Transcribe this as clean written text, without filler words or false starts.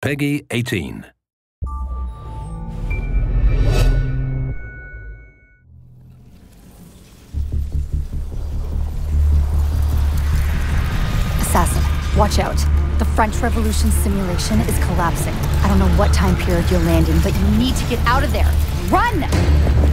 Peggy 18. Assassin, watch out. The French Revolution simulation is collapsing. I don't know what time period you're landing, but you need to get out of there. Run!